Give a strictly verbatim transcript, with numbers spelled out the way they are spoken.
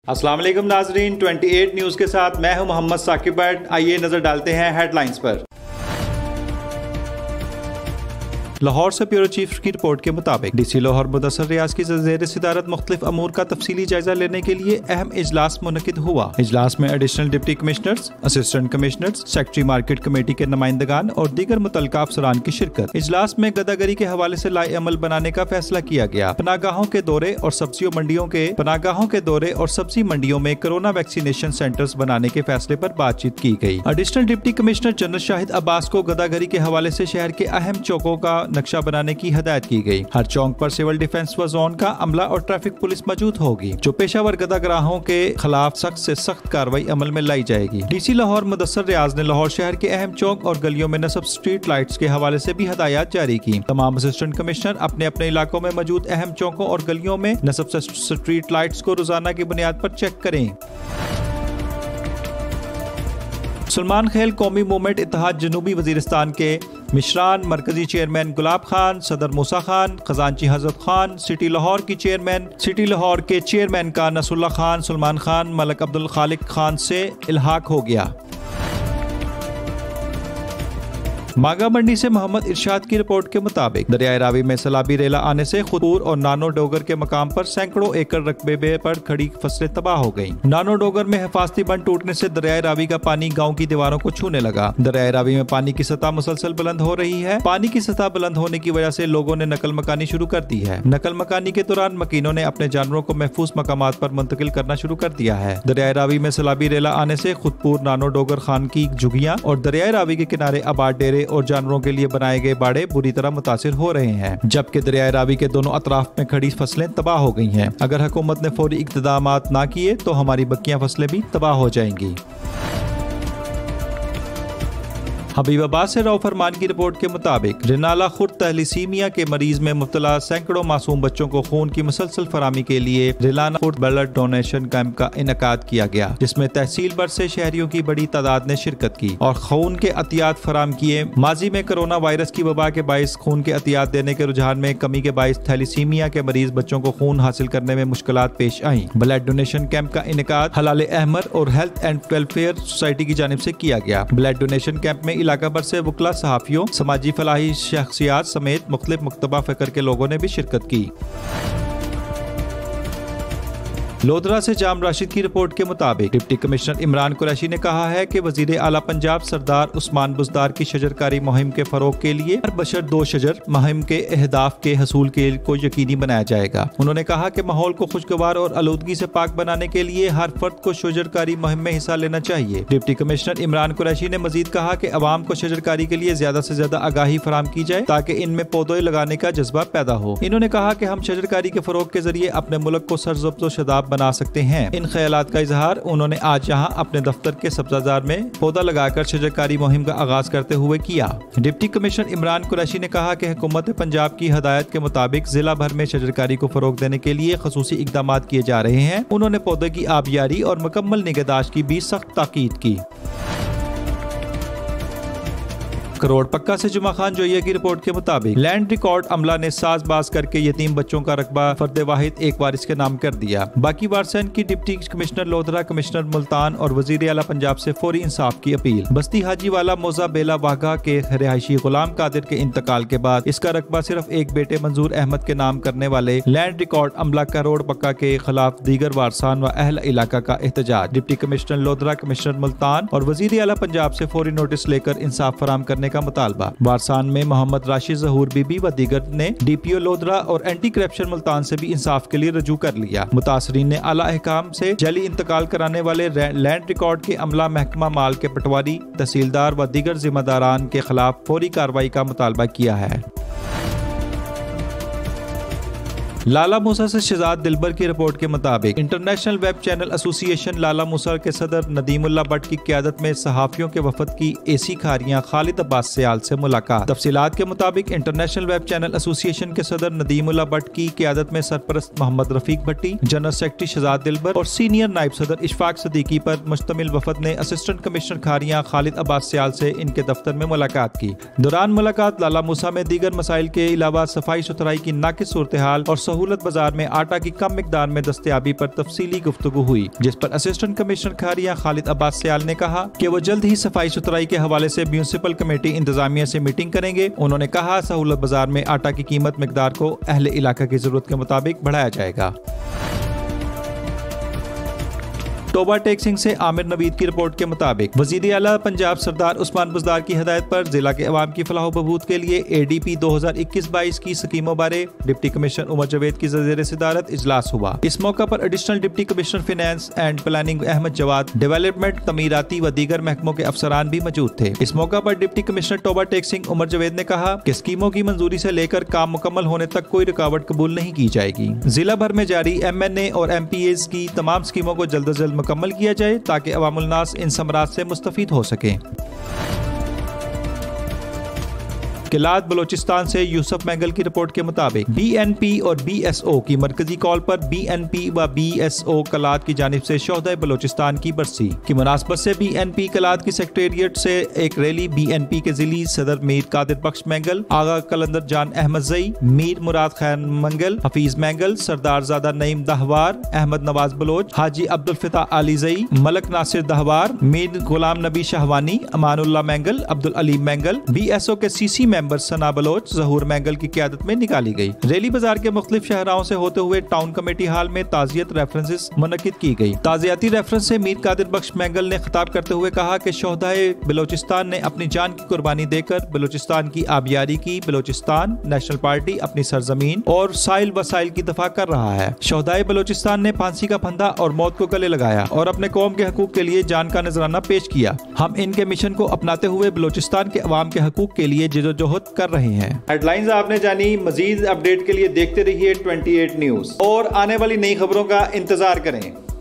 अस्सलाम वालेकुम नाजरीन, अट्ठाईस न्यूज़ के साथ मैं हूं मोहम्मद साकिब भट्ट। आइए नजर डालते हैं हेडलाइंस पर। लाहौर से ब्यूरो चीफ की रिपोर्ट के मुताबिक डी सी लाहौर मुदस्सर रियाज की ज़ेर सिदारत मुख्तलिफ अमूर का तफसीली जायजा लेने के लिए अहम इजलास मुनक़िद हुआ। इजलास में additional deputy commissioners, assistant commissioners, secretary market committee के नुमाइंदगान और दीगर मुतल्लिका अफसरान की शिरकत। इजलास में गदागरी के हवाले से लाए अमल बनाने का फैसला किया गया। पनागाहों के दौरे और सब्जियों मंडियों के पनागाहों के दौरे और सब्जी मंडियों में कोरोना वैक्सीनेशन सेंटर्स बनाने के फैसले पर बातचीत की गई। Additional deputy commissioner general Shahid Abbas को गदागरी के हवाले से शहर के अहम चौकों का नक्शा बनाने की हदायत की गई। हर चौक पर सिविल डिफेंस व जोन का अमला और ट्रैफिक पुलिस मौजूद होगी, जो पेशावर गदागराहों के खिलाफ सख्त से सख्त कार्रवाई अमल में लाई जाएगी। डीसी लाहौर मुदस्सर रियाज ने लाहौर शहर के अहम चौक और गलियों में नस्ब स्ट्रीट लाइट्स के हवाले से भी हदायत जारी की। तमाम असिस्टेंट कमिश्नर अपने अपने इलाकों में मौजूद अहम चौकों और गलियों में नस्ब स्ट्रीट लाइट्स को रोजाना की बुनियाद पर चेक करें। सलमान खेल कौमी मूवमेंट इत्तेहाद जनूबी वजीरिस्तान के मिश्रान, मरकजी चेयरमैन गुलाब खान, सदर मूसा खान, खजानची हजरत खान, सिटी लाहौर की चेयरमैन सिटी लाहौर के चेयरमैन का नसरुल्लाह खान, सलमान खान, मलक अब्दुल खालिक खान से इल्हाक हो गया। मागा मंडी से मोहम्मद इरशाद की रिपोर्ट के मुताबिक दरियाए रावी में सैलाबी रेला आने से खुदपुर और नानो डोगर के मकाम पर सैकड़ों एकड़ रकबे पर खड़ी फसलें तबाह हो गईं। नानो डोगर में हिफाजती बंद टूटने से दरियाए रावी का पानी गांव की दीवारों को छूने लगा। दरियाए रावी में पानी की सतह मुसलसल बुलंद हो रही है। पानी की सतह बुलंद होने की वजह से लोगों ने नकल मकानी शुरू कर दी है। नकल मकानी के दौरान मकीनों ने अपने जानवरों को महफूज मकामात पर मुंतकिल करना शुरू कर दिया है। दरियाए रावी में सैलाबी रेला आने से खुदपुर, नानो डोगर खान की झुग्गियां और दरियाए रावी के किनारे आबाद डेरे और जानवरों के लिए बनाए गए बाड़े बुरी तरह मुतासिर हो रहे हैं, जबकि दरियाए रावी के दोनों अतराफ में खड़ी फसलें तबाह हो गई हैं। अगर हुकूमत ने फौरी इक़्तिदामात ना किए तो हमारी बकिया फसलें भी तबाह हो जाएंगी। हबीबाबाद से रऊ फरमान की रिपोर्ट के मुताबिक रिनाला खुर्द तहलीसीमिया के मरीज में मुब्तला सैकड़ों मासूम बच्चों को खून की मुसलसल फरामी के लिए Renala Khurd blood donation camp का इनकाद किया गया, जिसमें तहसील भर से शहरियों की बड़ी तादाद ने शिरकत की और खून के अतियात फराम किए। माजी में कोरोना वायरस की वबा के बाइस खून के अतियात देने के रुझान में कमी के बाइस थैलीसीमिया के मरीज बच्चों को खून हासिल करने में मुश्किलात पेश आई। ब्लड डोनेशन कैंप का इनकाद हलाल अहमर और हेल्थ एंड वेलफेयर सोसाइटी की जानिब से किया गया। ब्लड डोनेशन कैंप में इलाका भर से वकला, सहाफियों, समाजी फलाही शख्सियात समेत मुख्तलिफ मुक्तबा फिक्र के लोगों ने भी शिरकत की। लोधरा से जाम राशिद की रिपोर्ट के मुताबिक डिप्टी कमिश्नर इमरान कुरैशी ने कहा है कि वजीर आला पंजाब सरदार उस्मान बुज़दार की शजरकारी मुहिम के फरोग के लिए हर बशर दो शजर मुहिम के अहदाफ के हसूल के को यकीनी बनाया जाएगा। उन्होंने कहा कि माहौल को खुशगवार और आलूदगी से पाक बनाने के लिए हर फर्द को शजरकारी मुहिम में हिस्सा लेना चाहिए। डिप्टी कमिश्नर इमरान कुरैशी ने मजीद कहा कि अवाम को शजरकारी के लिए ज्यादा से ज्यादा आगाही फराम की जाए ताकि इनमें पौधे लगाने का जज्बा पैदा हो। इन्होंने कहा कि हम शजरकारी के फरोग के जरिए अपने मुल्क को सरजब्त शदाब बना सकते हैं। इन ख्यालात का इजहार उन्होंने आज यहाँ अपने दफ्तर के सब्जाजार में पौधा लगाकर शजरकारी मुहिम का आगाज करते हुए किया। डिप्टी कमिश्नर इमरान कुरैशी ने कहा कि हुकूमत पंजाब की हदायत के मुताबिक जिला भर में शजरकारी को फरोग देने के लिए खसूसी इकदाम किए जा रहे हैं। उन्होंने पौधे की आबियारी और मुकम्मल निगहदाश्त की भी सख्त ताकीद की। करोड़ पक्का से जुमा खान जोइया की रिपोर्ट के मुताबिक लैंड रिकॉर्ड अमला ने साजबाज करके यतीम बच्चों का रकबा फर्द वाहिद एक वारिस के नाम कर दिया। बाकी वारसन की deputy commissioner Lodhran, commissioner Multan और वजीर आला पंजाब से फौरी इंसाफ की अपील। बस्ती हाजी वाला मोजा बेला वाघा के रिहायशी गुलाम कादिर के इंतकाल के बाद इसका रकबा सिर्फ एक बेटे मंजूर अहमद के नाम करने वाले लैंड रिकॉर्ड अमला करोड़ पक्का के खिलाफ दीगर वारसान व अहल इलाका का एहतजाज। Deputy commissioner Lodhran, commissioner Multan और वजीर आला पंजाब से फौरी नोटिस लेकर इंसाफ फराम करने का मुतालबा। वारसान में मोहम्मद राशिद जहूर बीबी व दीगर ने डीपीओ लोधरा और एंटी करप्शन मुल्तान से भी इंसाफ के लिए रजू कर लिया। मुतासरीन ने आला अहकाम से जाली इंतकाल कराने वाले लैंड रिकॉर्ड के अमला, महकमा माल के पटवारी, तहसीलदार व दीगर जिम्मेदारान के खिलाफ फौरी कार्रवाई का मुतालबा किया है। लाला मूसा से शहजाद दिलबर की रिपोर्ट के मुताबिक international web channel association Lala Musa के सदर नदीमुल्लाह भट्ट की क़यादत में सहाफ़ियों के वफद की एसी खारियां खालिद अब्बास सयाल से मुलाकात। तफसीलात के मुताबिक इंटरनेशनल वेब चैनल एसोसिएशन के सदर नदीमुल्लाह भट्ट की क़यादत में सरपरस्त मोहम्मद रफीक भट्टी, जनरल सेक्रेटरी शहजाद दिलबर और सीनियर नायब सदर इशफाक सदीकी पर मुश्तमिल वफद ने असिस्टेंट कमिश्नर खारियां खालिद अब्बास सयाल से इनके दफ्तर में मुलाकात की। दौरान मुलाकात लाला मूसा में दीगर मसाइल के अलावा सफाई सुथराई की नाकिस सूरत हाल और सहूलत बाजार में आटा की कम मिकदार में दस्तयाबी पर तफसीली गुफ्तगू हुई, जिस पर असिस्टेंट कमिश्नर खारिया खालिद अब्बास सयाल ने कहा कि वो जल्द ही सफाई सुथराई के हवाले से म्यूनिसिपल कमेटी इंतजामिया से मीटिंग करेंगे। उन्होंने कहा सहूलत बाजार में आटा की कीमत मिकदार को अहले इलाका की जरूरत के मुताबिक बढ़ाया जाएगा। तोबा टेक्सिंग से आमिर नवीद की रिपोर्ट के मुताबिक वजीर आला पंजाब सरदार उस्मान बुज़दार की हिदायत पर जिला के अवाम की फलाह बहबूद के लिए ए डी पी दो हजार इक्कीस बाईस की स्कीमों बारे डिप्टी कमिश्नर उमर जवेद की ज़ेर सदारत इजलास हुआ। इस मौका पर additional deputy commissioner finance and planning Ahmad Jawad, development, तमीराती व दीगर महकमों के अफसरान भी मौजूद थे। इस मौका पर डिप्टी कमिश्नर तोबा टेक्सिंग उमर जवेद ने कहा कि स्कीमों की मंजूरी से लेकर काम मुकम्मल होने तक कोई रुकावट कबूल नहीं की जाएगी। जिला भर में जारी एम एन ए और एम पी एज की तमाम स्कीमों को जल्द अज जल्द मुकम्मल किया जाए ताकि अवामुल नास इन समरात से मुस्तफीद हो सके। किलाद बलोचिस्तान से यूसुफ मैंगल की रिपोर्ट के मुताबिक बी एन पी और बी एस ओ की मरकजी कॉल पर बी एन पी व बी एस ओ कलाद की जानिब से शोहदा बलोचिस्तान की बरसी की मुनासबत से बी एन पी कलाद की सेक्रेटेरिएट से एक रैली बी एन पी के जिली सदर Mir Qadir Bakhsh Mengal, Agha Qalandar Jan Ahmad Zai, Mir Murad Khan Mengal, Hafeez Mengal, Sardarzada Naeem Dehwar, Ahmad Nawaz Baloch, Haji Abdul Fatah Ali Zai, Malik Nasir Dehwar, Mir Ghulam Nabi Shahwani, Amanullah Mengal, Abdul Aleem Mengal, B S O के C C member Sana Baloch, Zahoor Mengal की क़यादत में निकाली गई। रैली बाजार के मुख्तलिफ शहराओं से होते हुए टाउन कमेटी हाल में ताज़ियत रेफरेंसेस मुनक्किद की गई। ताज़ियाती रेफरेंस से मीर कादिर बख्श मैंगल ने खिताब करते हुए कहा कि शोहदाए बलोचिस्तान ने अपनी जान की कुर्बानी देकर बलोचिस्तान की आबियारी की। बलोचिस्तान नेशनल पार्टी अपनी सरजमीन और साइल वसाइल की दफा कर रहा है। शोहदाए बलोचिस्तान ने फांसी का फंदा और मौत को गले लगाया और अपने कौम के हकूक के लिए जान का नजराना पेश किया। हम इनके मिशन को अपनाते हुए बलोचिस्तान के अवाम के हकूक के लिए जिदोजहद कर रहे हैं। हेडलाइंस आपने जानी। मजीद अपडेट के लिए देखते रहिए अट्ठाईस न्यूज और आने वाली नई खबरों का इंतजार करें।